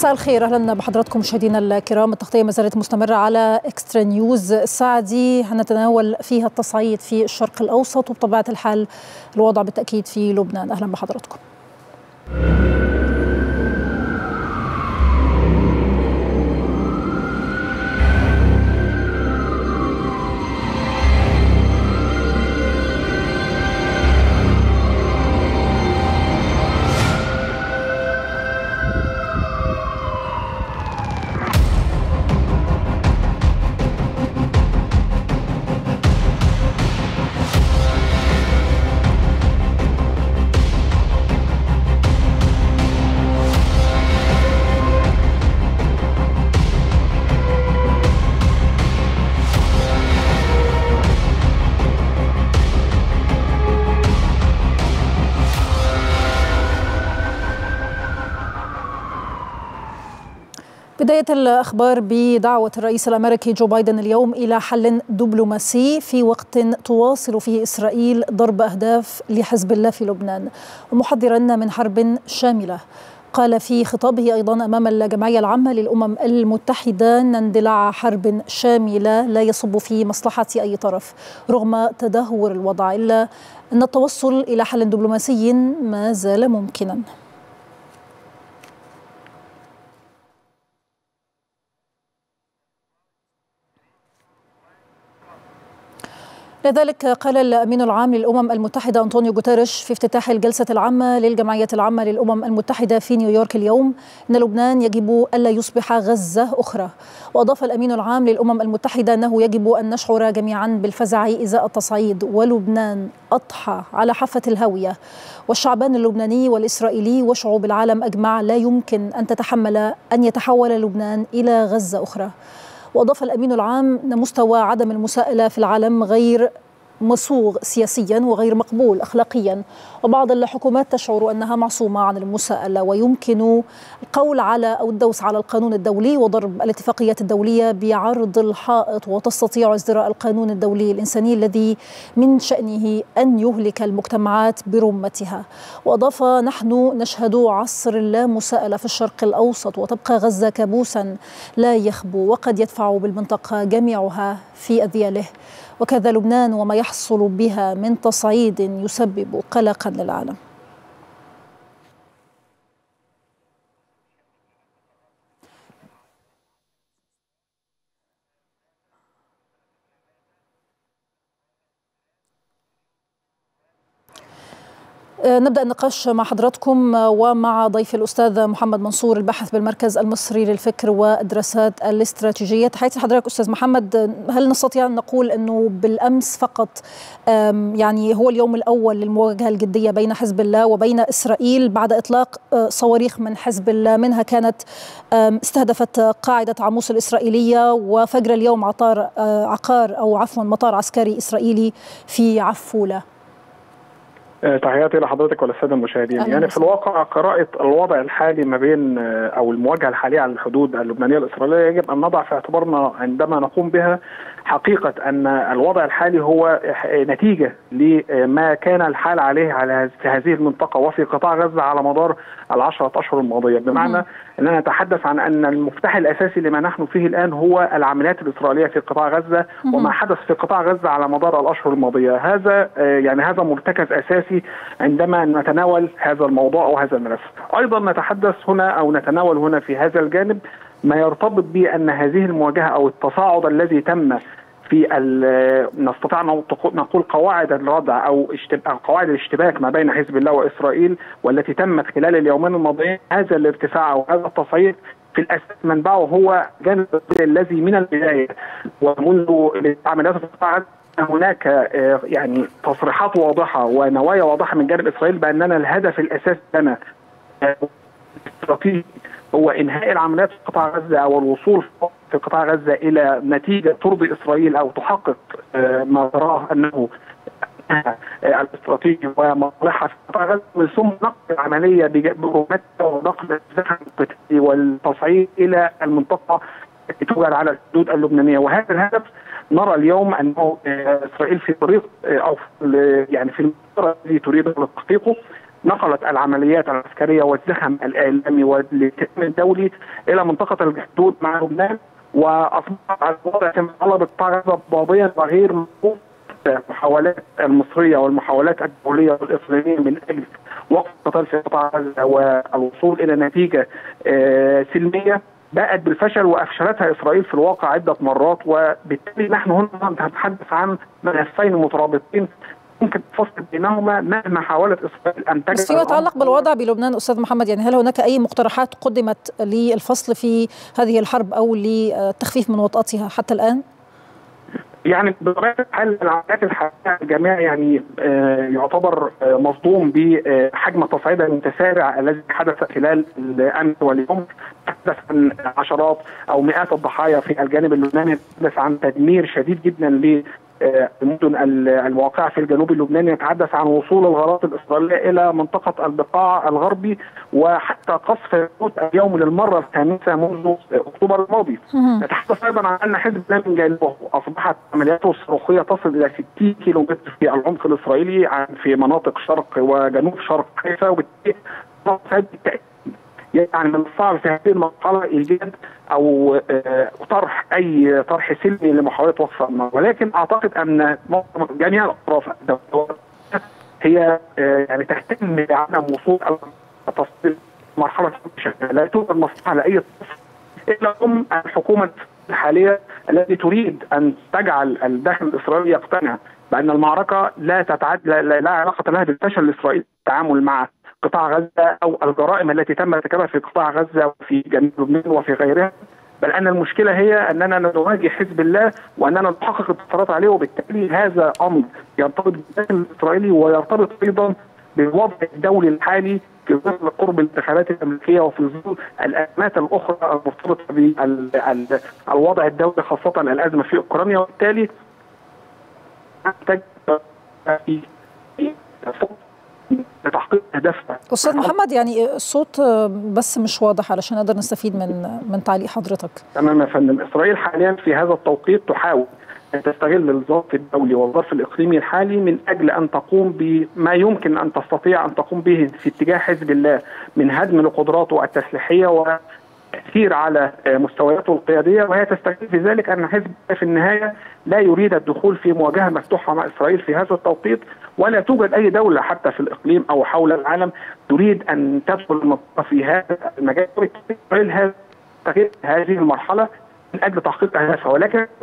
مساء الخير، اهلا بحضراتكم مشاهدينا الكرام. التغطيه ما زالت مستمره على اكسترا نيوز. الساعه دي هنتناول فيها التصعيد في الشرق الاوسط وبطبيعه الحال الوضع بالتاكيد في لبنان. اهلا بحضراتكم. بداية الأخبار بدعوة الرئيس الأمريكي جو بايدن اليوم إلى حل دبلوماسي في وقت تواصل فيه إسرائيل ضرب أهداف لحزب الله في لبنان، ومحذرا من حرب شاملة. قال في خطابه أيضا أمام الجمعية العامة للأمم المتحدة أن اندلاع حرب شاملة لا يصب في مصلحة أي طرف رغم تدهور الوضع، إلا أن التوصل إلى حل دبلوماسي ما زال ممكنا. لذلك قال الأمين العام للأمم المتحدة أنطونيو غوتيريش في افتتاح الجلسة العامة للجمعية العامة للأمم المتحدة في نيويورك اليوم أن لبنان يجب ألا يصبح غزة أخرى. وأضاف الأمين العام للأمم المتحدة أنه يجب أن نشعر جميعا بالفزع إزاء التصعيد، ولبنان أضحى على حافة الهاوية، والشعبان اللبناني والإسرائيلي وشعوب العالم أجمع لا يمكن أن تتحمل أن يتحول لبنان إلى غزة أخرى. وأضاف الأمين العام أن مستوى عدم المساءلة في العالم غير مصوغ سياسيا وغير مقبول أخلاقيا، وبعض الحكومات تشعر أنها معصومة عن المساءلة، ويمكن القول على أو الدوس على القانون الدولي وضرب الاتفاقيات الدولية بعرض الحائط، وتستطيع ازدراء القانون الدولي الإنساني الذي من شأنه أن يهلك المجتمعات برمتها. وأضاف: نحن نشهد عصر لا مساءلة في الشرق الأوسط، وتبقى غزة كابوسا لا يخبو وقد يدفع بالمنطقة جميعها في أذياله، وكذا لبنان وما يحصل بها من تصعيد يسبب قلقا للعالم. نبدأ النقاش مع حضراتكم ومع ضيف الأستاذ محمد منصور، الباحث بالمركز المصري للفكر والدراسات الاستراتيجية. تحياتي لحضرتك أستاذ محمد. هل نستطيع أن نقول أنه بالأمس فقط يعني هو اليوم الأول للمواجهة الجدية بين حزب الله وبين إسرائيل بعد إطلاق صواريخ من حزب الله، منها كانت استهدفت قاعدة عموس الإسرائيلية، وفجر اليوم مطار عسكري إسرائيلي في عفولة؟ تحياتي لحضرتك وللساده المشاهدين. يعني في الواقع قراءة الوضع الحالي ما بين او المواجهه الحاليه على الحدود اللبنانيه الاسرائيليه يجب ان نضع في اعتبارنا عندما نقوم بها حقيقه ان الوضع الحالي هو نتيجه لما كان الحال عليه في هذه المنطقه وفي قطاع غزه على مدار العشرة اشهر الماضيه، بمعنى اننا نتحدث عن ان المفتاح الاساسي لما نحن فيه الان هو العمليات الاسرائيليه في قطاع غزه وما حدث في قطاع غزه على مدار الاشهر الماضيه. هذا هذا مرتكز اساسي عندما نتناول هذا الموضوع وهذا الملف. ايضا نتحدث هنا او نتناول هنا في هذا الجانب ما يرتبط بان هذه المواجهه او التصاعد الذي تم في نستطيع ان نقول قواعد الردع او قواعد الاشتباك ما بين حزب الله واسرائيل والتي تمت خلال اليومين الماضيين. هذا الارتفاع او هذا التصعيد في الاساس منبعه هو جانب الذي من البدايه ومنذ عمليات القطاع هناك يعني تصريحات واضحه ونوايا واضحه من جانب اسرائيل باننا الهدف الاساسي لنا الاستراتيجي هو انهاء العمليات في قطاع غزه او الوصول في قطاع غزه الى نتيجه ترضي اسرائيل او تحقق ما تراه انه الاستراتيجي ومصلحه في قطاع غزه، من ثم نقل العمليه برمتها ونقل الزخم القتالي والتصعيد الى المنطقه التي توجد على الحدود اللبنانيه. وهذا الهدف نرى اليوم انه اسرائيل في طريق او يعني في المسار الذي تريد تحقيقه نقلت العمليات العسكريه والزخم الاعلامي والاتهام الدولي الى منطقه الحدود مع لبنان، واصبح الوضع كما قال بقطاع غزه ضبابيا وغير مفهوم. المحاولات المصريه والمحاولات الدوليه والاقليميه من اجل وقف القتال في قطاع غزه والوصول الى نتيجه سلميه باءت بالفشل، وافشلتها اسرائيل في الواقع عده مرات، وبالتالي نحن هنا نتحدث عن ملفين مترابطين يمكن الفصل بينهما مهما حاولت اسرائيل ان تجعل. بس فيما يتعلق بالوضع بلبنان استاذ محمد، يعني هل هناك اي مقترحات قدمت للفصل في هذه الحرب او للتخفيف من وطأتها حتى الان؟ يعني بطبيعه الحال العمليات الحاليه الجميع يعني يعتبر مصدوم بحجم التصعيد المتسارع الذي حدث خلال الامس واليوم. تحدث عن عشرات او مئات الضحايا في الجانب اللبناني، تحدث عن تدمير شديد جدا المدن الواقعه في الجنوب اللبناني، يتحدث عن وصول الغارات الاسرائيليه الى منطقه البقاع الغربي، وحتى قصف بيروت اليوم للمره الخامسه منذ اكتوبر الماضي. نتحدث ايضا عن ان حزب الله من جانبه اصبحت عملياته الصاروخيه تصل الى 60 كيلومتر في العمق الاسرائيلي في مناطق شرق وجنوب شرق حيفا، وبالتالي يعني من الصعب في هذه المرحله ايجاد او طرح اي طرح سلمي لمحاوله وقف النار، ولكن اعتقد ان جميع الاطراف هي يعني تهتم بعدم وصول التصوير مرحله لا توجد مصلحه لاي طرف الا الحكومه الحاليه التي تريد ان تجعل الداخل الاسرائيلي يقتنع بان المعركه لا علاقه لها بالفشل الاسرائيلي في التعامل مع قطاع غزه او الجرائم التي تم ارتكابها في قطاع غزه وفي جنوب لبنان وفي غيرها، بل ان المشكله هي اننا نواجه حزب الله واننا نحقق انتصارات عليه، وبالتالي هذا امر يرتبط بالداخل الاسرائيلي ويرتبط ايضا بالوضع الدولي الحالي في ظل قرب الانتخابات الامريكيه وفي ظل الازمات الاخرى المرتبطه بالوضع الدولي خاصه الازمه في اوكرانيا، وبالتالي نحتاج لتحقيق اهدافها. استاذ محمد، يعني الصوت بس مش واضح علشان نقدر نستفيد من تعليق حضرتك. تمام يا فندم. اسرائيل حاليا في هذا التوقيت تحاول ان تستغل الظرف الدولي والظرف الاقليمي الحالي من اجل ان تقوم بما يمكن ان تستطيع ان تقوم به في اتجاه حزب الله من هدم لقدراته التسليحيه وتأثير على مستوياته القياديه، وهي تستغل في ذلك ان حزب الله في النهايه لا يريد الدخول في مواجهه مفتوحه مع اسرائيل في هذا التوقيت، ولا توجد اي دوله حتى في الاقليم او حول العالم تريد ان تدخل المنطقه في هذا المجال، وبالتالي اسرائيل هذه المرحله من اجل تحقيق اهدافها.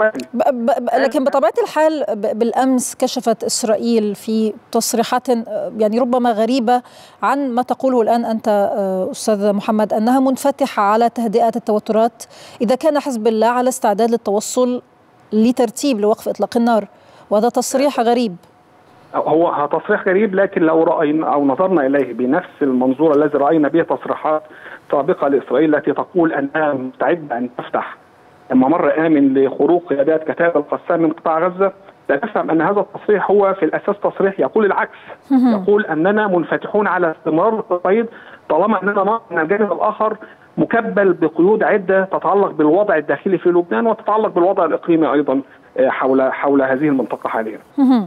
لكن بطبيعه الحال بالامس كشفت اسرائيل في تصريحات يعني ربما غريبه عن ما تقوله الان انت استاذ محمد، انها منفتحه على تهدئه التوترات اذا كان حزب الله على استعداد للتوصل لترتيب لوقف اطلاق النار، وهذا تصريح غريب. هو تصريح غريب، لكن لو راينا او نظرنا اليه بنفس المنظور الذي راينا به تصريحات سابقه لاسرائيل التي تقول انها مستعده ان تفتح ممر امن لخروج قيادات كتائب القسام من قطاع غزه، لا نفهم ان هذا التصريح هو في الاساس تصريح يقول العكس، يقول اننا منفتحون على استمرار التصعيد طالما اننا من الجانب الاخر مكبل بقيود عده تتعلق بالوضع الداخلي في لبنان وتتعلق بالوضع الاقليمي ايضا حول هذه المنطقه حاليا.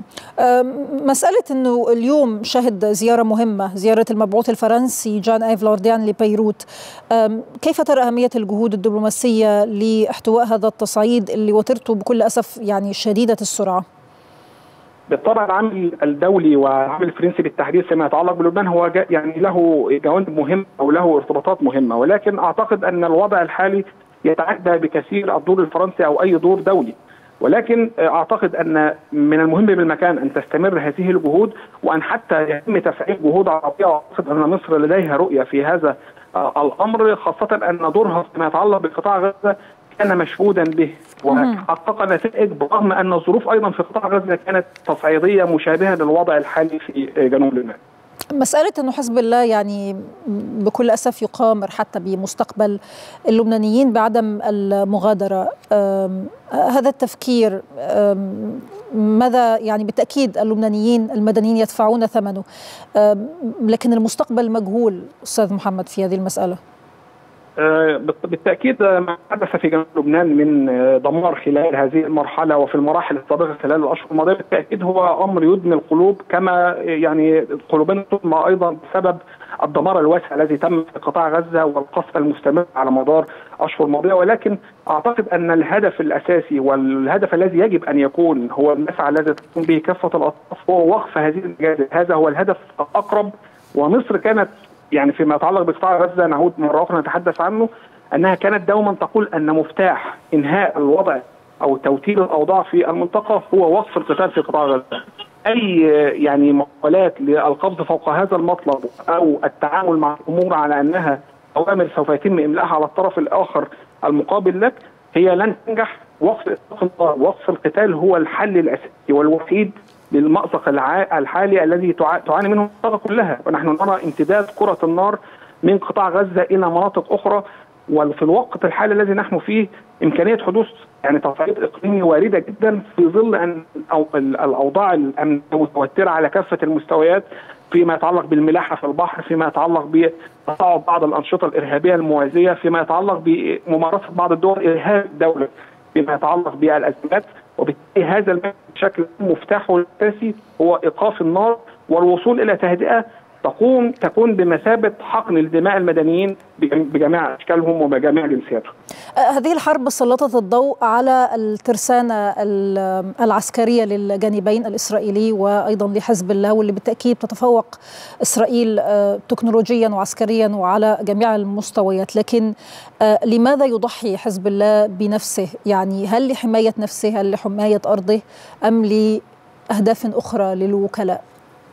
مساله انه اليوم شهد زياره مهمه، زياره المبعوث الفرنسي جان ايف لورديان لبيروت، كيف ترى اهميه الجهود الدبلوماسيه لاحتواء هذا التصعيد اللي وترته بكل اسف يعني شديده السرعه؟ بالطبع العامل الدولي والعامل الفرنسي بالتحديد فيما يتعلق بلبنان هو يعني له جوانب مهمه او له ارتباطات مهمه، ولكن اعتقد ان الوضع الحالي يتعدى بكثير الدور الفرنسي او اي دور دولي، ولكن اعتقد ان من المهم بالمكان ان تستمر هذه الجهود وان حتى يتم تفعيل جهود عربيه، واعتقد ان مصر لديها رؤيه في هذا الامر، خاصه ان دورها فيما يتعلق بقطاع غزه كان مشهودا به وحقق نتائج برغم ان الظروف ايضا في قطاع غزه كانت تصعيديه مشابهه للوضع الحالي في جنوب لبنان. مسألة أنه حزب الله يعني بكل أسف يقامر حتى بمستقبل اللبنانيين بعدم المغادرة، هذا التفكير ماذا يعني؟ بالتأكيد اللبنانيين المدنيين يدفعون ثمنه، لكن المستقبل مجهول أستاذ محمد في هذه المسألة. بالتاكيد ما حدث في جنوب لبنان من دمار خلال هذه المرحله وفي المراحل السابقه خلال الاشهر الماضيه بالتاكيد هو امر يدمي القلوب، كما يعني قلوبنا تدمى ايضا بسبب الدمار الواسع الذي تم في قطاع غزه والقصف المستمر على مدار اشهر ماضيه. ولكن اعتقد ان الهدف الاساسي والهدف الذي يجب ان يكون هو المسعى الذي تقوم به كافه الاطراف هو وقف هذه المجازر. هذا هو الهدف الاقرب. ومصر كانت يعني فيما يتعلق بقطاع غزه، نعود مره اخرى نتحدث عنه، انها كانت دوما تقول ان مفتاح انهاء الوضع او توتير الاوضاع في المنطقه هو وقف القتال في قطاع غزه. اي يعني محاولات للقبض فوق هذا المطلب او التعامل مع الامور على انها اوامر سوف يتم املاءها على الطرف الاخر المقابل لك هي لن تنجح. وقف اطلاق النار، وقف القتال هو الحل الاساسي والوحيد للمأزق الحالي الذي تعاني منه المنطقه كلها. ونحن نرى امتداد كره النار من قطاع غزه الى مناطق اخرى، وفي الوقت الحالي الذي نحن فيه امكانيه حدوث يعني تصعيد اقليمي وارده جدا في ظل ان الاوضاع الامنيه متوتره على كافه المستويات، فيما يتعلق بالملاحه في البحر، فيما يتعلق بتصاعد بعض الانشطه الارهابيه الموازيه، فيما يتعلق بممارسه بعض الدول ارهاب الدوله، فيما يتعلق بالازمات. وبالتالي هذا المجال بشكل مفتاحه الاساسي هو ايقاف النار والوصول الى تهدئه تكون بمثابه حقن لدماء المدنيين بجميع اشكالهم وبجميع جنسياتهم. هذه الحرب سلطت الضوء على الترسانه العسكريه للجانبين الاسرائيلي وايضا لحزب الله، واللي بالتاكيد تتفوق اسرائيل تكنولوجيا وعسكريا وعلى جميع المستويات. لكن لماذا يضحي حزب الله بنفسه؟ يعني هل لحمايه نفسه، هل لحمايه ارضه، ام لاهداف اخرى للوكلاء؟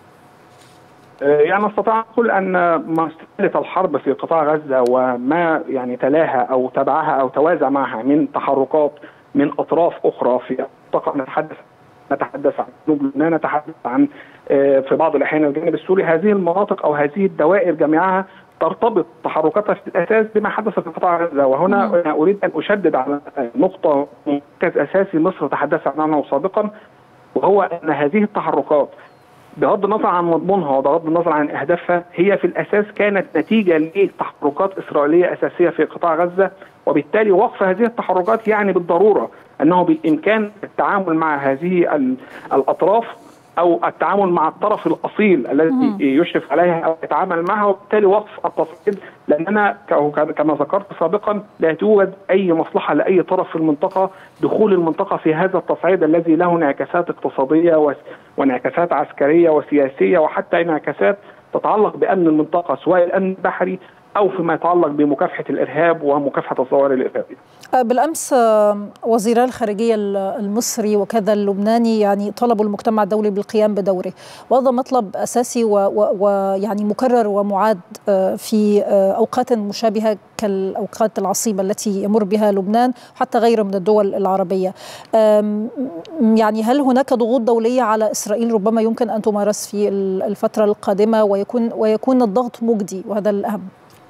يعني استطيع اقول ان ما استهلت الحرب في قطاع غزه وما يعني تلاها او تبعها او توازى معها من تحركات من اطراف اخرى في المنطقه، نتحدث عن جنوب لبنان، نتحدث عن في بعض الاحيان الجانب السوري. هذه المناطق او هذه الدوائر جميعها ترتبط تحركاتها في الاساس بما حدث في قطاع غزه. وهنا أنا اريد ان اشدد على نقطه مركز اساسي مصر تحدث عنه سابقا، وهو ان هذه التحركات بغض النظر عن مضمونها وبغض النظر عن اهدافها هي في الاساس كانت نتيجه لتحركات اسرائيليه اساسيه في قطاع غزه. وبالتالي وقف هذه التحركات يعني بالضروره انه بالامكان التعامل مع هذه الاطراف او التعامل مع الطرف الاصيل الذي يشرف عليها او يتعامل معها، وبالتالي وقف التصعيد. لاننا كما ذكرت سابقا لا توجد اي مصلحه لاي طرف في المنطقه دخول المنطقه في هذا التصعيد الذي له انعكاسات اقتصاديه وانعكاسات عسكريه وسياسيه وحتى انعكاسات تتعلق بامن المنطقه، سواء الامن البحري او فيما يتعلق بمكافحه الارهاب ومكافحه الظواهر الارهابيه. بالامس وزيرا الخارجيه المصري وكذا اللبناني يعني طلبوا المجتمع الدولي بالقيام بدوره، وهذا مطلب اساسي ويعني مكرر ومعاد في اوقات مشابهه كالاوقات العصيبه التي يمر بها لبنان حتى غيره من الدول العربيه. يعني هل هناك ضغوط دوليه على اسرائيل ربما يمكن ان تمارس في الفتره القادمه ويكون الضغط مجدي، وهذا الاهم؟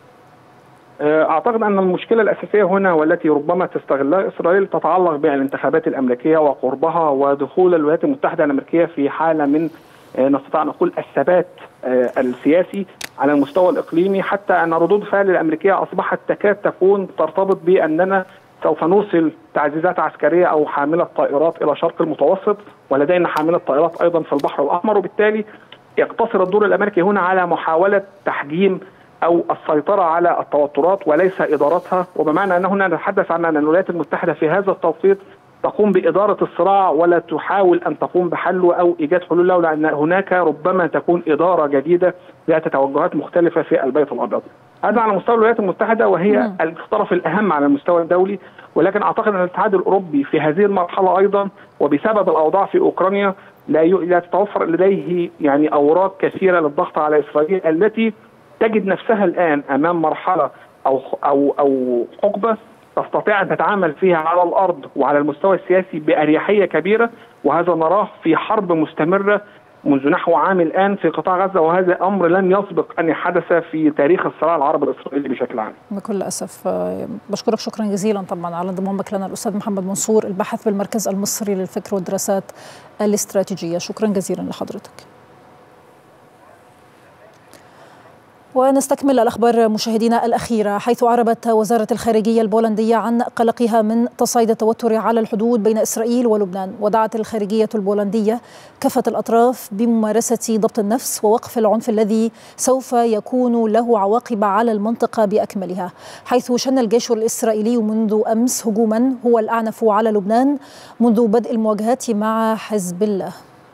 اعتقد ان المشكله الاساسيه هنا والتي ربما تستغلها اسرائيل تتعلق بالانتخابات الامريكيه وقربها ودخول الولايات المتحده الامريكيه في حاله من نستطيع ان نقول الثبات السياسي على المستوى الاقليمي، حتى ان ردود الفعل الامريكيه اصبحت تكاد تكون ترتبط باننا سوف نرسل تعزيزات عسكريه او حامله طائرات الى شرق المتوسط، ولدينا حامله طائرات ايضا في البحر الاحمر. وبالتالي يقتصر الدور الامريكي هنا على محاوله تحجيم او السيطره على التوترات وليس ادارتها. وبمعنى ان هنا نتحدث عن ان الولايات المتحده في هذا التوقيت تقوم باداره الصراع ولا تحاول ان تقوم بحله او ايجاد حلول له، لان هناك ربما تكون اداره جديده ذات توجهات مختلفه في البيت الابيض. هذا على مستوى الولايات المتحده وهي الطرف الاهم على المستوى الدولي. ولكن اعتقد ان الاتحاد الاوروبي في هذه المرحله ايضا وبسبب الاوضاع في اوكرانيا لا تتوفر لديه يعني اوراق كثيره للضغط على اسرائيل التي تجد نفسها الآن أمام مرحلة أو حقبة تستطيع أن تتعامل فيها على الأرض وعلى المستوى السياسي بأريحية كبيرة، وهذا نراه في حرب مستمرة منذ نحو عام الآن في قطاع غزة، وهذا أمر لم يسبق أن حدث في تاريخ الصراع العربي الإسرائيلي بشكل عام. بكل أسف بشكرك شكرا جزيلا طبعا على انضمامك لنا الأستاذ محمد منصور الباحث بالمركز المصري للفكر والدراسات الاستراتيجية. شكرا جزيلا لحضرتك. ونستكمل الأخبار مشاهدينا الأخيرة، حيث أعربت وزارة الخارجية البولندية عن قلقها من تصاعد التوتر على الحدود بين إسرائيل ولبنان. ودعت الخارجية البولندية كافة الأطراف بممارسة ضبط النفس ووقف العنف الذي سوف يكون له عواقب على المنطقة بأكملها، حيث شن الجيش الإسرائيلي منذ أمس هجوما هو الأعنف على لبنان منذ بدء المواجهات مع حزب الله.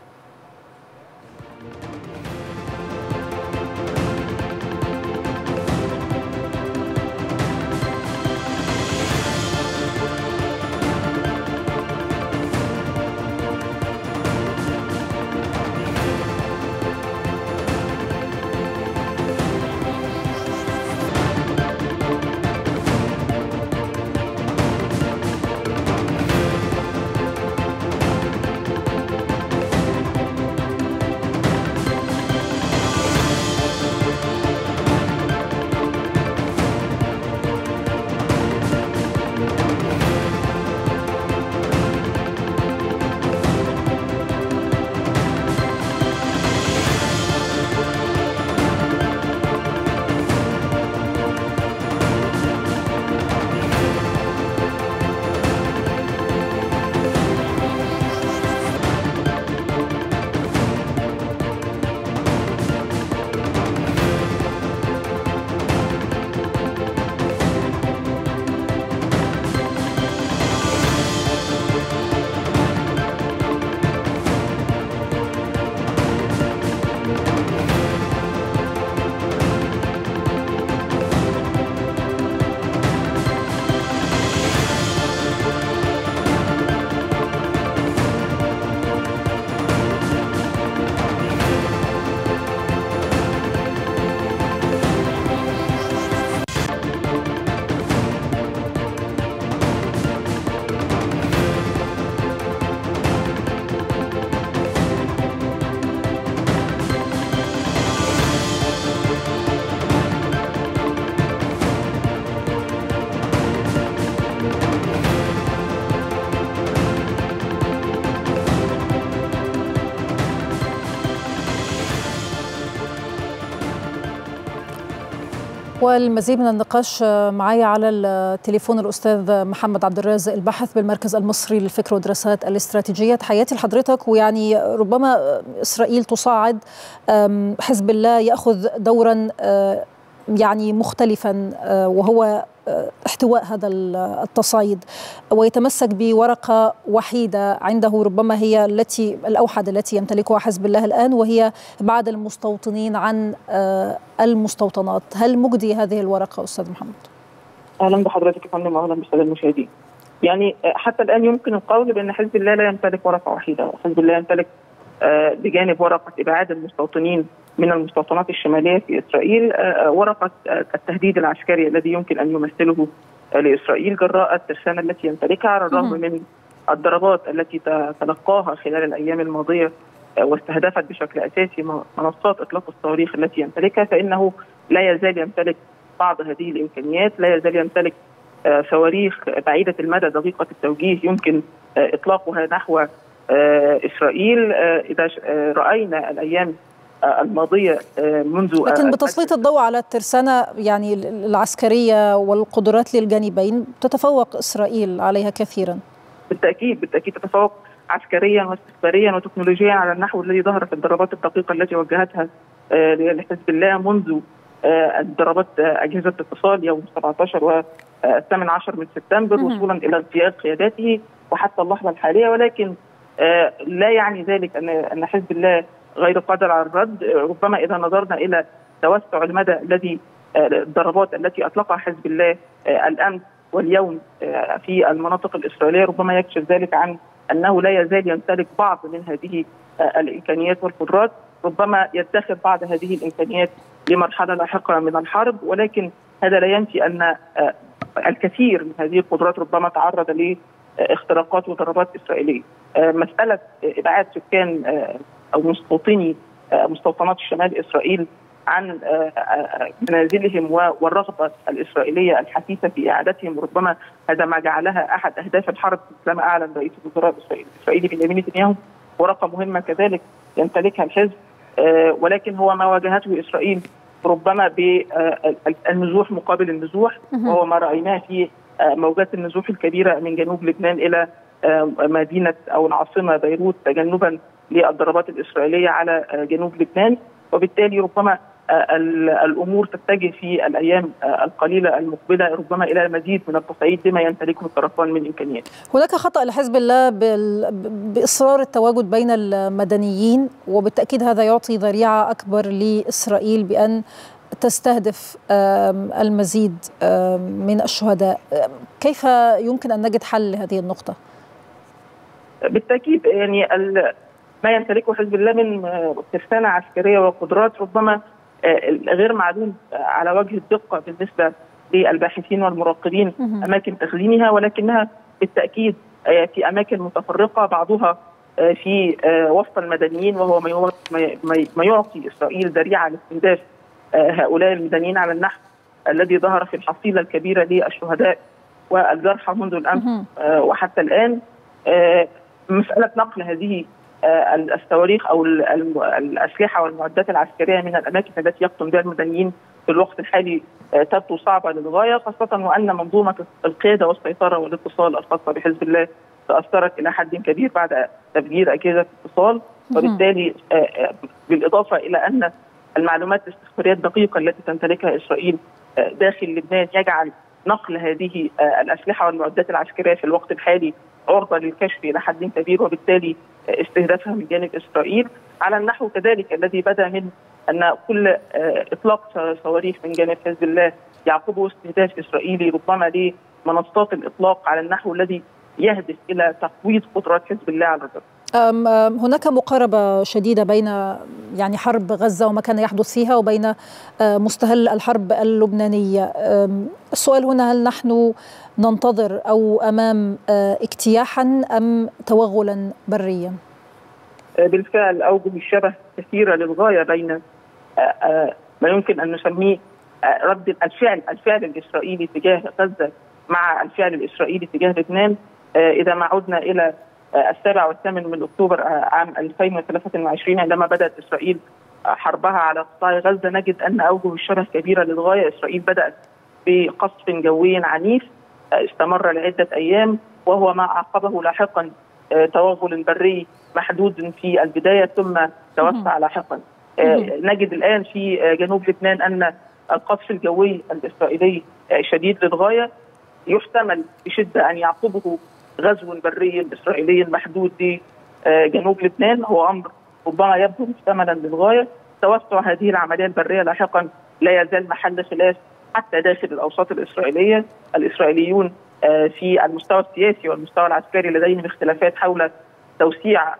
والمزيد من النقاش معايا على التليفون الأستاذ محمد عبد الرازق الباحث بالمركز المصري للفكر والدراسات الاستراتيجية. تحياتي لحضرتك. ويعني ربما إسرائيل تصاعد، حزب الله يأخذ دورا يعني مختلفا وهو احتواء هذا التصعيد، ويتمسك بورقة وحيدة عنده ربما هي التي الأوحد التي يمتلكها حزب الله الآن، وهي إبعاد المستوطنين عن المستوطنات. هل مجدي هذه الورقة أستاذ محمد؟ أهلا بحضرتك يا فندم وأهلا بالسادة المشاهدين. يعني حتى الآن يمكن القول بأن حزب الله لا يمتلك ورقة وحيدة، حزب الله يمتلك بجانب ورقة إبعاد المستوطنين من المستوطنات الشمالية في إسرائيل ورقة التهديد العسكري الذي يمكن أن يمثله لإسرائيل جراء الترسانة التي يمتلكها، على الرغم من الضربات التي تلقاها خلال الأيام الماضية واستهدفت بشكل أساسي منصات إطلاق الصواريخ التي يمتلكها، فإنه لا يزال يمتلك بعض هذه الإمكانيات، لا يزال يمتلك صواريخ بعيدة المدى دقيقة التوجيه يمكن إطلاقها نحو إسرائيل. إذا رأينا الأيام الماضية منذ لكن بتسليط الضوء على الترسانة يعني العسكرية والقدرات للجانبين تتفوق إسرائيل عليها كثيرا. بالتأكيد تتفوق عسكريا واستخباريا وتكنولوجيا على النحو الذي ظهر في الضربات الدقيقة التي وجهتها لحزب الله منذ ضربات أجهزة الاتصال يوم 17 و18 من سبتمبر وصولا إلى اغتيال قياداته وحتى اللحظة الحالية. ولكن لا يعني ذلك أن حزب الله غير قادر على الرد. ربما إذا نظرنا إلى توسع المدى الذي الضربات التي أطلقها حزب الله الأمس واليوم في المناطق الإسرائيلية ربما يكشف ذلك عن أنه لا يزال يمتلك بعض من هذه الإمكانيات والقدرات، ربما يدخر بعض هذه الإمكانيات لمرحلة لاحقة من الحرب، ولكن هذا لا ينفي أن الكثير من هذه القدرات ربما تعرض لاختراقات وضربات إسرائيلية. مسألة إبعاد سكان أو مستوطني مستوطنات الشمال إسرائيل عن منازلهم والرغبة الإسرائيلية الحثيثة في إعادتهم، ربما هذا ما جعلها أحد أهداف الحرب كما أعلن رئيس الوزراء الإسرائيلي بنيامين نتنياهو، ورقة مهمة كذلك يمتلكها الحزب. ولكن هو ما واجهته إسرائيل ربما بالنزوح مقابل النزوح، وهو ما رأيناه في موجات النزوح الكبيرة من جنوب لبنان إلى مدينة أو العاصمة بيروت تجنبا للضربات الإسرائيلية على جنوب لبنان. وبالتالي ربما الأمور تتجه في الأيام القليلة المقبلة ربما إلى المزيد من التصعيد بما يمتلكه الطرفان من إمكانيات. هناك خطأ لحزب الله بإصرار التواجد بين المدنيين، وبالتأكيد هذا يعطي ذريعة أكبر لإسرائيل بأن تستهدف المزيد من الشهداء. كيف يمكن أن نجد حل لهذه النقطة؟ بالتأكيد يعني ما يمتلكه حزب الله من ترسانة عسكرية وقدرات ربما غير معلوم على وجه الدقة بالنسبة للباحثين والمراقبين أماكن تخزينها، ولكنها بالتأكيد في أماكن متفرقة، بعضها في وسط المدنيين، وهو ما يعطي إسرائيل ذريعة لاستهداف هؤلاء المدنيين على النحو الذي ظهر في الحصيلة الكبيرة للشهداء والجرحى منذ الأمس وحتى الآن. مسألة نقل هذه الصواريخ أو الأسلحة والمعدات العسكرية من الأماكن التي يقطن بها المدنيين في الوقت الحالي تبدو صعبة للغاية، خاصة وأن منظومة القيادة والسيطرة والاتصال الخاصة بحزب الله تأثرت إلى حد كبير بعد تفجير أجهزة اتصال، وبالتالي بالإضافة إلى أن المعلومات الاستخبارية الدقيقة التي تمتلكها إسرائيل داخل لبنان يجعل نقل هذه الأسلحة والمعدات العسكرية في الوقت الحالي عرضة للكشف إلى حد كبير، وبالتالي استهدافها من جانب إسرائيل على النحو كذلك الذي بدأ من أن كل إطلاق صواريخ من جانب حزب الله يعقبه استهداف إسرائيلي ربما لمنصات الإطلاق على النحو الذي يهدف إلى تقويض قدرات حزب الله على الرد. هناك مقاربة شديدة بين يعني حرب غزة وما كان يحدث فيها وبين مستهل الحرب اللبنانية. السؤال هنا، هل نحن ننتظر أو أمام اجتياحا أم توغلا بريا؟ بالفعل أوجه الشبه كثيرة للغاية بين ما يمكن أن نسميه رد الفعل الإسرائيلي تجاه غزة مع الفعل الإسرائيلي تجاه لبنان. إذا ما عدنا إلى 7 و8 من أكتوبر عام 2023 عندما بدأت إسرائيل حربها على قطاع غزة، نجد أن أوجه الشبه كبيرة للغاية. إسرائيل بدأت بقصف جوي عنيف استمر لعدة أيام، وهو ما عقبه لاحقا توغل بري محدود في البداية ثم توسع لاحقا. نجد الآن في جنوب لبنان أن القصف الجوي الإسرائيلي شديد للغاية، يحتمل بشدة أن يعقبه غزو بري إسرائيلي محدود لجنوب لبنان، هو أمر ربما يبدو محتملا للغاية. توسع هذه العملية البرية لاحقا لا يزال محل خلاف حتى داخل الأوساط الإسرائيلية. الإسرائيليون في المستوى السياسي والمستوى العسكري لديهم اختلافات حول توسيع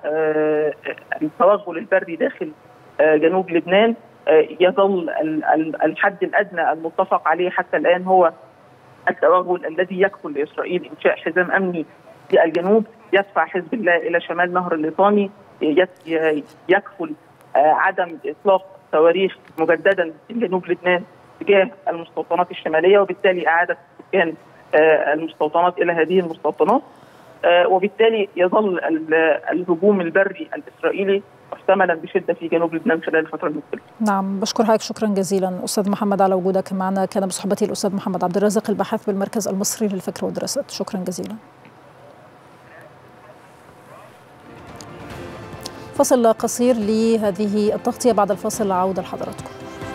التوغل البري داخل جنوب لبنان. يظل الحد الأدنى المتفق عليه حتى الآن هو التوغل الذي يكفل لإسرائيل إنشاء حزام أمني في الجنوب يدفع حزب الله إلى شمال نهر الليطاني، يكفل عدم إطلاق صواريخ مجددا في جنوب لبنان تجاه المستوطنات الشمالية، وبالتالي إعادة سكان المستوطنات إلى هذه المستوطنات، وبالتالي يظل الهجوم البري الإسرائيلي محتملا بشدة في جنوب لبنان خلال الفترة المقبلة. نعم، بشكر حضرتك شكرا جزيلا أستاذ محمد على وجودك معنا. كان بصحبتي الأستاذ محمد عبد الرازق الباحث بالمركز المصري للفكر والدراسات. شكرا جزيلا. فصل قصير لهذه التغطية، بعد الفاصل عودة لحضراتكم.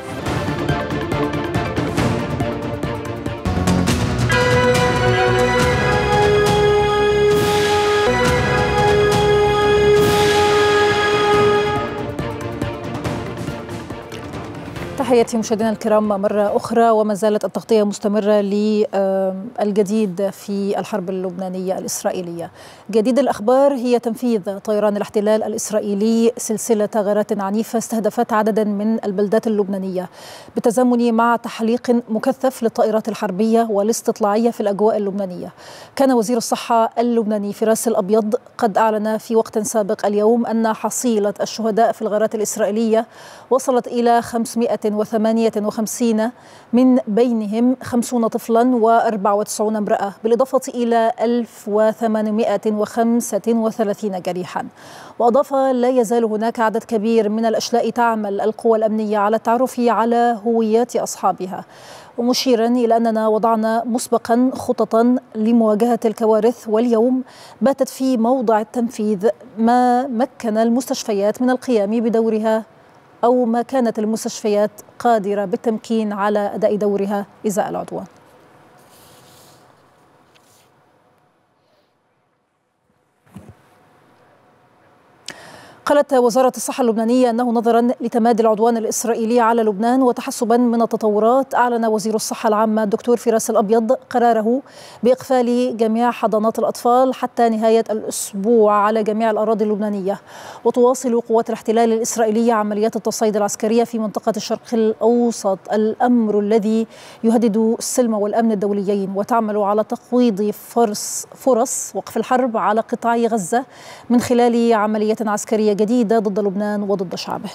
تحياتي مشاهدينا الكرام مرة أخرى، وما زالت التغطية مستمرة للجديد في الحرب اللبنانية الإسرائيلية. جديد الأخبار هي تنفيذ طيران الاحتلال الإسرائيلي سلسلة غارات عنيفة استهدفت عددا من البلدات اللبنانية بالتزامن مع تحليق مكثف للطائرات الحربية والاستطلاعية في الأجواء اللبنانية. كان وزير الصحة اللبناني فراس الأبيض قد أعلن في وقت سابق اليوم أن حصيلة الشهداء في الغارات الإسرائيلية وصلت إلى 500 158 من بينهم 50 طفلا و94 امرأة، بالإضافة إلى 1835 جريحا. وأضاف: لا يزال هناك عدد كبير من الأشلاء تعمل القوى الأمنية على التعرف على هويات أصحابها، ومشيرا إلى أننا وضعنا مسبقا خططا لمواجهة الكوارث، واليوم باتت في موضع التنفيذ ما مكن المستشفيات من القيام بدورها، أو ما كانت المستشفيات قادرة بالتمكين على أداء دورها إزاء العدوان. قالت وزارة الصحة اللبنانية أنه نظرا لتمادي العدوان الإسرائيلي على لبنان وتحسبا من التطورات، أعلن وزير الصحة العامة الدكتور فراس الأبيض قراره بإقفال جميع حضانات الأطفال حتى نهاية الأسبوع على جميع الأراضي اللبنانية. وتواصل قوات الاحتلال الإسرائيلية عمليات التصعيد العسكرية في منطقة الشرق الأوسط، الأمر الذي يهدد السلم والأمن الدوليين، وتعمل على تقويض فرص وقف الحرب على قطاع غزة من خلال عملية عسكرية جديدة ضد لبنان وضد شعبه.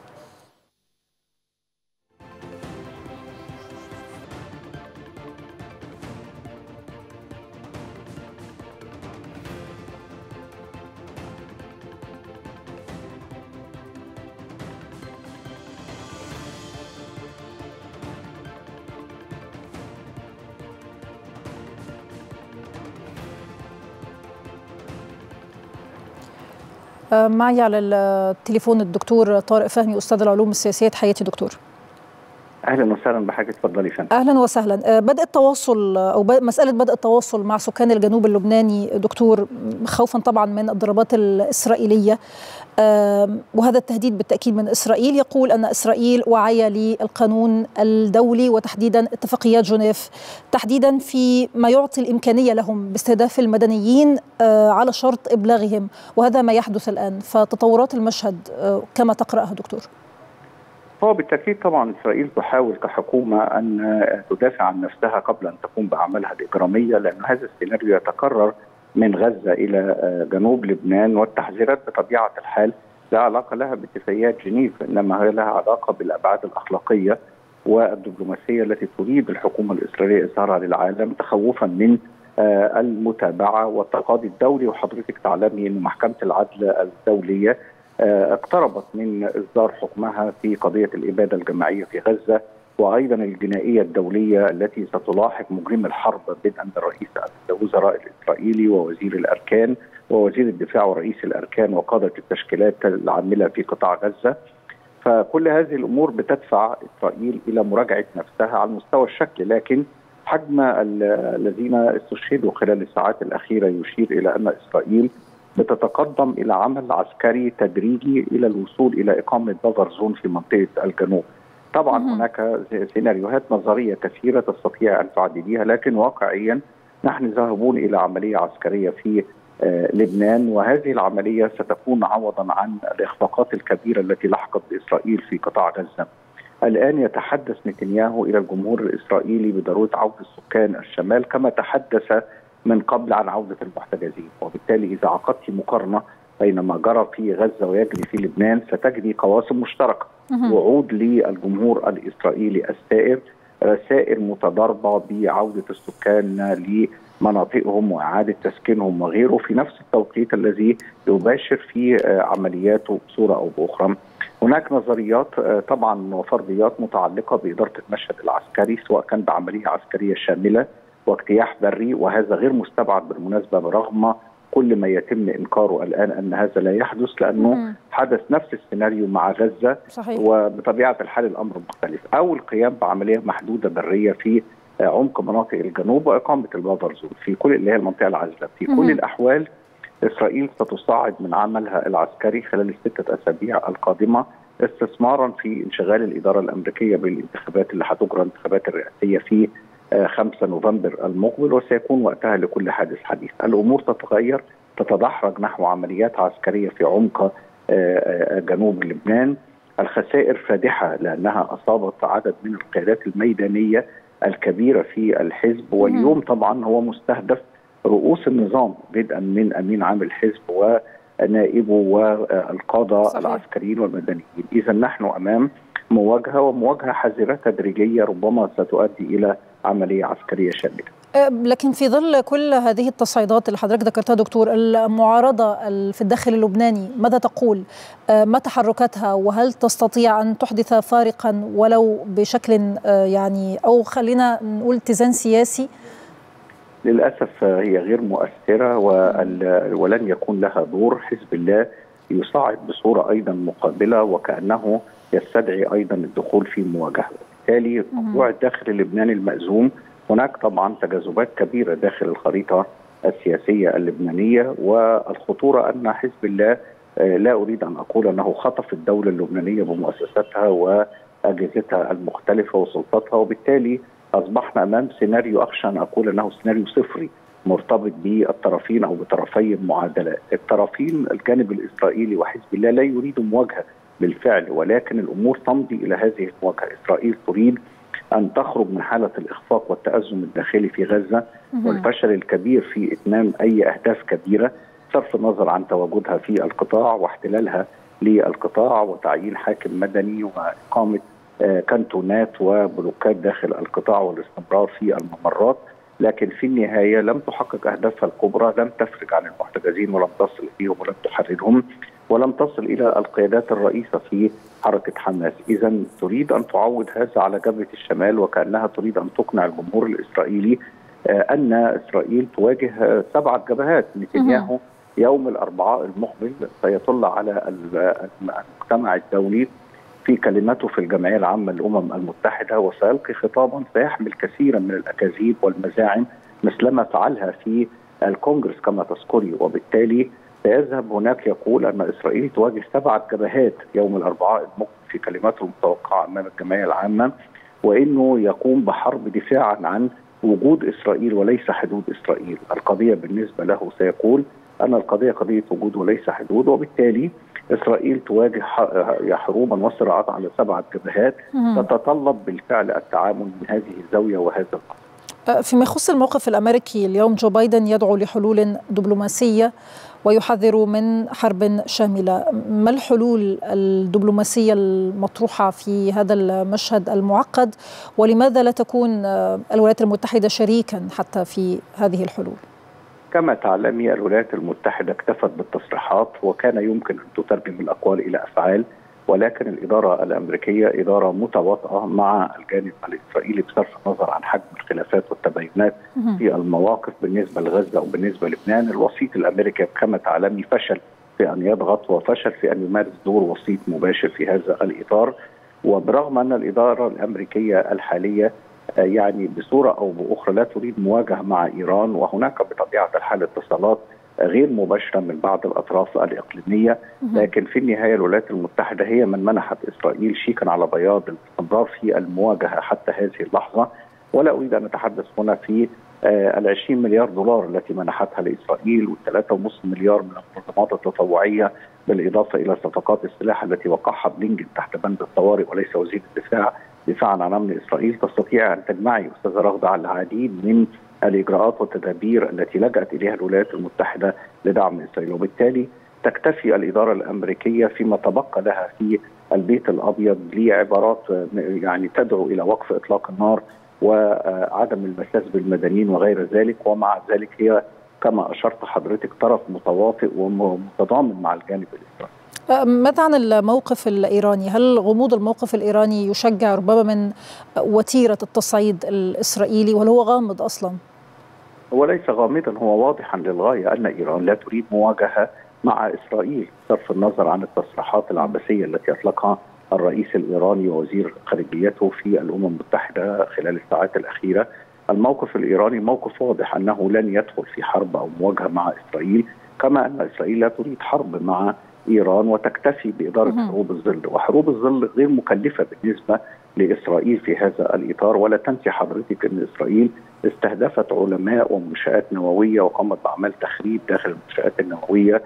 معي على التليفون الدكتور طارق فهمي، أستاذ العلوم السياسية. حياتي دكتور. اهلا وسهلا بحضرتك، اتفضلي فندم. اهلا وسهلا. بدء التواصل او مساله بدء التواصل مع سكان الجنوب اللبناني دكتور، خوفا طبعا من الضربات الاسرائيليه، وهذا التهديد بالتاكيد من اسرائيل. يقول ان اسرائيل واعيه للقانون الدولي وتحديدا اتفاقيات جنيف، تحديدا في ما يعطي الامكانيه لهم باستهداف المدنيين على شرط ابلاغهم، وهذا ما يحدث الان. فتطورات المشهد كما تقراها دكتور. هو بالتأكيد طبعا إسرائيل تحاول كحكومة أن تدافع عن نفسها قبل أن تقوم بأعمالها الإجرامية، لأن هذا السيناريو يتكرر من غزة إلى جنوب لبنان، والتحذيرات بطبيعة الحال لا علاقة لها باتفاقيات جنيف، إنما هي لها علاقة بالأبعاد الأخلاقية والدبلوماسية التي تريد الحكومة الإسرائيلية إظهارها للعالم، تخوفا من المتابعة والتقاضي الدولي. وحضرتك تعلمي أن محكمة العدل الدولية اقتربت من إصدار حكمها في قضية الإبادة الجماعية في غزة، وأيضا الجنائية الدولية التي ستلاحق مجرم الحرب بدءا برئيس الوزراء الإسرائيلي ووزير الأركان ووزير الدفاع ورئيس الأركان وقادة التشكيلات العاملة في قطاع غزة. فكل هذه الأمور بتدفع إسرائيل إلى مراجعة نفسها على المستوى الشكلي، لكن حجم الذين استشهدوا خلال الساعات الأخيرة يشير إلى أن إسرائيل بتتقدم إلى عمل عسكري تدريجي إلى الوصول إلى إقامة بفر زون في منطقة الجنوب. طبعا هناك سيناريوهات نظرية كثيرة تستطيع أن تعدديها، لكن واقعيا نحن ذاهبون إلى عملية عسكرية في لبنان، وهذه العملية ستكون عوضا عن الإخفاقات الكبيرة التي لحقت بإسرائيل في قطاع غزة. الآن يتحدث نتنياهو إلى الجمهور الإسرائيلي بضرورة عودة سكان الشمال كما تحدث من قبل عن عودة المحتجزين، وبالتالي إذا عقدت مقارنة بين ما جرى في غزة ويجري في لبنان ستجري قواسم مشتركة. وعود للجمهور الإسرائيلي السائر، رسائل متضاربة بعودة السكان لمناطقهم وإعادة تسكينهم وغيره في نفس التوقيت الذي يباشر في عملياته بصورة أو بأخرى. هناك نظريات طبعا وفرضيات متعلقة بإدارة المشهد العسكري، سواء كان بعملية عسكرية شاملة واجتياح بري، وهذا غير مستبعد بالمناسبة برغم كل ما يتم إنكاره الآن أن هذا لا يحدث، لأنه حدث نفس السيناريو مع غزة. صحيح. وبطبيعة الحال الأمر مختلف، أو القيام بعملية محدودة برية في عمق مناطق الجنوب وإقامة البفر زون في كل اللي هي المنطقة العازلة. في كل الأحوال إسرائيل ستصاعد من عملها العسكري خلال ال6 أسابيع القادمة، استثمارا في انشغال الإدارة الأمريكية بالانتخابات اللي هتجرى الانتخابات الرئاسية في 5 نوفمبر المقبل، وسيكون وقتها لكل حادث حديث. الأمور تتغير، تتدحرج نحو عمليات عسكرية في عمق جنوب لبنان. الخسائر فادحة لأنها أصابت عدد من القيادات الميدانية الكبيرة في الحزب، واليوم طبعا هو مستهدف رؤوس النظام بدءا من أمين عام الحزب ونائبه والقادة العسكريين والمدنيين. إذا نحن أمام مواجهة، ومواجهة حذرة تدريجية ربما ستؤدي إلى عملية عسكرية شاملة. لكن في ظل كل هذه التصعيدات اللي حضرتك ذكرتها دكتور، المعارضة في الداخل اللبناني ماذا تقول؟ ما تحركاتها، وهل تستطيع أن تحدث فارقا ولو بشكل يعني أو خلينا نقول اتزان سياسي؟ للأسف هي غير مؤثرة ولن يكون لها دور. حزب الله يصعد بصورة أيضا مقابلة وكأنه يستدعي أيضا الدخول في مواجهة. بالتالي موضوع الداخل اللبناني المأزوم، هناك طبعا تجاذبات كبيرة داخل الخريطة السياسية اللبنانية، والخطورة أن حزب الله لا أريد أن أقول أنه خطف الدولة اللبنانية بمؤسساتها وأجهزتها المختلفة وسلطاتها، وبالتالي أصبحنا أمام سيناريو أخشى أن أقول أنه سيناريو صفري مرتبط بالطرفين أو بطرفي المعادلة. الطرفين الجانب الإسرائيلي وحزب الله لا يريد مواجهة بالفعل، ولكن الأمور تمضي إلى هذه المواجهة. إسرائيل تريد أن تخرج من حالة الإخفاق والتأزم الداخلي في غزة والفشل الكبير في إتمام أي أهداف كبيرة، صرف النظر عن تواجدها في القطاع واحتلالها للقطاع وتعيين حاكم مدني وإقامة كانتونات وبلوكات داخل القطاع والاستمرار في الممرات. لكن في النهاية لم تحقق أهدافها الكبرى، لم تفرج عن المحتجزين ولم تصل إليهم ولم تحررهم ولم تصل إلى القيادات الرئيسة في حركة حماس. إذا تريد أن تعود هذا على جبهة الشمال، وكأنها تريد أن تقنع الجمهور الإسرائيلي أن إسرائيل تواجه 7 جبهات. نتنياهو يوم الأربعاء المقبل سيطل على المجتمع الدولي في كلمته في الجمعية العامة للأمم المتحدة، وسيلقي خطابا سيحمل كثيرا من الأكاذيب والمزاعم مثلما فعلها في الكونغرس كما تذكري، وبالتالي سيذهب هناك يقول أن إسرائيل تواجه 7 جبهات يوم الأربعاء المقبل في كلماته المتوقعة أمام الجمعية العامة، وإنه يقوم بحرب دفاعا عن وجود إسرائيل وليس حدود إسرائيل. القضية بالنسبة له سيقول أن القضية قضية وجود وليس حدود، وبالتالي إسرائيل تواجه حروبا وصراعات على 7 جبهات تتطلب بالفعل التعامل من هذه الزاوية وهذا الأمر. فيما يخص الموقف الأمريكي اليوم، جو بايدن يدعو لحلول دبلوماسية ويحذر من حرب شاملة. ما الحلول الدبلوماسية المطروحة في هذا المشهد المعقد، ولماذا لا تكون الولايات المتحدة شريكا حتى في هذه الحلول؟ كما تعلمي الولايات المتحدة اكتفت بالتصريحات، وكان يمكن أن تترجم الأقوال إلى أفعال، ولكن الإدارة الأمريكية إدارة متواطئة مع الجانب الإسرائيلي بصرف النظر عن حجم الخلافات والتباينات في المواقف بالنسبة لغزة وبالنسبة للبنان. الوسيط الأمريكي كما تعلمي فشل في أن يضغط وفشل في أن يمارس دور وسيط مباشر في هذا الإطار، وبرغم أن الإدارة الأمريكية الحالية يعني بصورة أو بأخرى لا تريد مواجهة مع إيران، وهناك بطبيعة الحال اتصالات غير مباشرة من بعض الأطراف الإقليمية، لكن في النهاية الولايات المتحدة هي من منحت إسرائيل شيكا على بياض الاستمرار في المواجهة حتى هذه اللحظة. ولا أريد أن أتحدث هنا في 20 مليار دولار التي منحتها لإسرائيل و3.5 مليار من المنظمات التطوعية، بالإضافة إلى صفقات السلاح التي وقعها بلينكن تحت بند الطوارئ وليس وزير الدفاع دفاعا عن أمن إسرائيل. تستطيع أن تجمعي أستاذة رغدة على العديد من الإجراءات والتدابير التي لجأت إليها الولايات المتحدة لدعم إسرائيل، وبالتالي تكتفي الإدارة الأمريكية فيما تبقى لها في البيت الأبيض لعبارات يعني تدعو إلى وقف إطلاق النار وعدم المساس بالمدنيين وغير ذلك، ومع ذلك هي كما أشرت حضرتك طرف متواطئ ومتضامن مع الجانب الإسرائيلي. ماذا عن الموقف الإيراني؟ هل غموض الموقف الإيراني يشجع ربما من وتيرة التصعيد الإسرائيلي، ولا هو غامض أصلا؟ هو ليس غامضا، هو واضحا للغاية أن إيران لا تريد مواجهة مع إسرائيل صرف النظر عن التصريحات العبثية التي أطلقها الرئيس الإيراني ووزير خارجيته في الأمم المتحدة خلال الساعات الأخيرة. الموقف الإيراني موقف واضح أنه لن يدخل في حرب أو مواجهة مع إسرائيل، كما أن إسرائيل لا تريد حرب مع إيران وتكتفي بإدارة حروب الظل، وحروب الظل غير مكلفة بالنسبة لإسرائيل في هذا الإطار. ولا تنسي حضرتك أن إسرائيل استهدفت علماء ومنشآت نووية وقامت بأعمال تخريب داخل المنشآت النووية،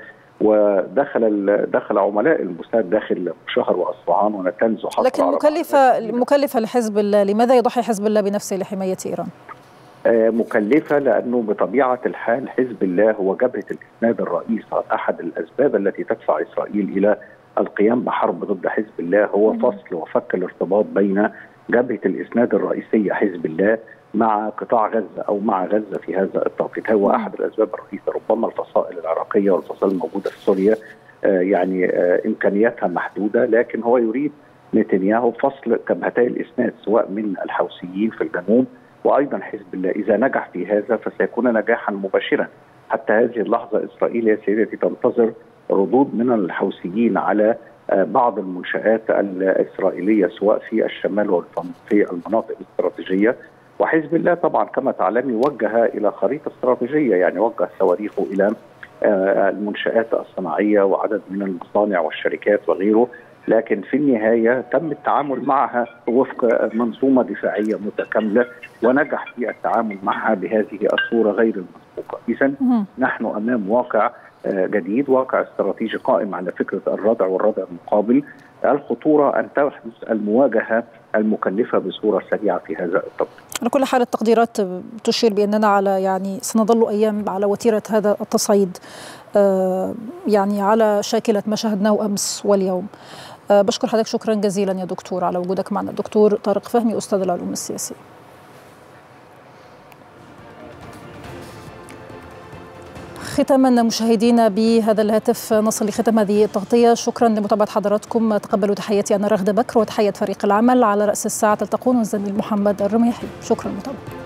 ودخل عملاء الموساد داخل شهر وأصفهان ونتنز وحصل. لكن مكلفة لحزب الله، لماذا يضحي حزب الله بنفسه لحماية إيران؟ مكلفة لأنه بطبيعة الحال حزب الله هو جبهة الإسناد الرئيسة، أحد الأسباب التي تدفع إسرائيل إلى القيام بحرب ضد حزب الله هو فصل وفك الارتباط بين جبهة الإسناد الرئيسية حزب الله مع قطاع غزة أو مع غزة في هذا التوقيت. هو أحد الأسباب الرئيسية. ربما الفصائل العراقية والفصائل الموجودة في سوريا إمكانياتها محدودة، لكن هو يريد نتنياهو فصل جبهتي الإسناد سواء من الحوثيين في الجنوب وأيضا حزب الله. إذا نجح في هذا فسيكون نجاحا مباشرا. حتى هذه اللحظة إسرائيل يا سيدتي تنتظر ردود من الحوثيين على بعض المنشآت الإسرائيلية سواء في الشمال وفي المناطق الاستراتيجية. وحزب الله طبعا كما تعلمي وجه إلى خريطة استراتيجية، يعني وجه صواريخه إلى المنشآت الصناعية وعدد من المصانع والشركات وغيره، لكن في النهاية تم التعامل معها وفق منظومة دفاعية متكاملة ونجح في التعامل معها بهذه الصورة غير المسبوقة. إذن نحن أمام واقع جديد، واقع استراتيجي قائم على فكرة الردع والردع المقابل. الخطورة أن تحدث المواجهة المكلفة بصورة سريعة في هذا التوقيت. على كل حال التقديرات تشير بأننا على سنظل أيام على وتيرة هذا التصعيد على شاكلة ما شاهدناه أمس واليوم. بشكر حضرتك شكرا جزيلا يا دكتور على وجودك معنا. الدكتور طارق فهمي أستاذ العلوم السياسية. ختاما مشاهدينا بهذا الهاتف نصل لختام هذه التغطية. شكرا لمتابعة حضراتكم. تقبلوا تحياتي أنا رغدة بكر وتحية فريق العمل. على رأس الساعة تلتقون الزميل محمد الرميحي. شكرا للمتابعة.